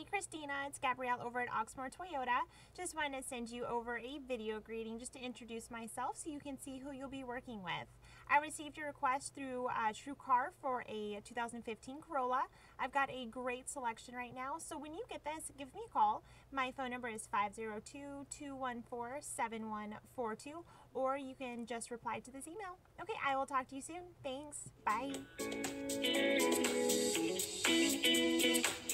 Kristina. It's Gabrielle over at Oxmoor Toyota. Just wanted to send you over a video greeting just to introduce myself so you can see who you'll be working with. I received your request through TrueCar for a 2015 Corolla. I've got a great selection right now, so when you get this, give me a call. My phone number is 502-214-7142, or you can just reply to this email. Okay, I will talk to you soon. Thanks. Bye.